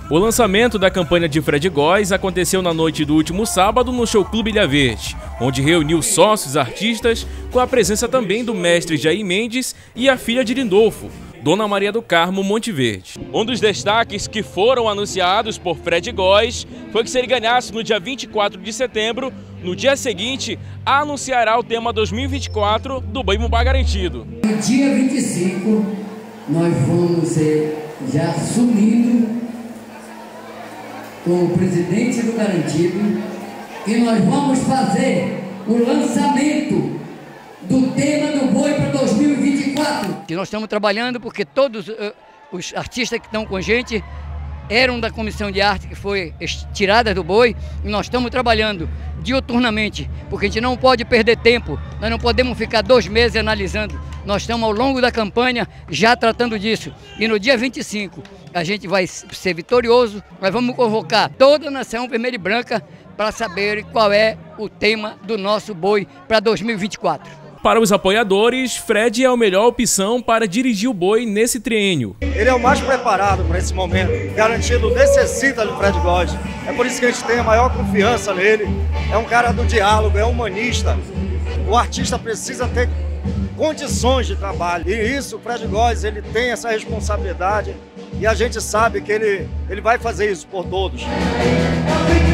O lançamento da campanha de Fred Góes aconteceu na noite do último sábado no Show Clube Ilha Verde, onde reuniu sócios artistas com a presença também do mestre Jair Mendes e a filha de Lindolfo, Dona Maria do Carmo Monteverde. Um dos destaques que foram anunciados por Fred Góes foi que se ele ganhasse no dia 24 de setembro, no dia seguinte, anunciará o tema 2024 do Boi Bumbá Garantido. No dia 25, nós vamos já assumindo com o presidente do Garantido e nós vamos fazer o lançamento do tema do boi para 2024. E nós estamos trabalhando porque todos os artistas que estão com a gente eram da comissão de arte que foi tirada do boi e nós estamos trabalhando diuturnamente, porque a gente não pode perder tempo, nós não podemos ficar 2 meses analisando, nós estamos ao longo da campanha já tratando disso e no dia 25 a gente vai ser vitorioso, nós vamos convocar toda a nação vermelha e branca para saber qual é o tema do nosso boi para 2024. Para os apoiadores, Fred é a melhor opção para dirigir o boi nesse triênio. Ele é o mais preparado para esse momento. Garantido necessita de Fred Góes. É por isso que a gente tem a maior confiança nele. É um cara do diálogo, é humanista. O artista precisa ter condições de trabalho. E isso, o Fred Góes, ele tem essa responsabilidade. E a gente sabe que ele vai fazer isso por todos.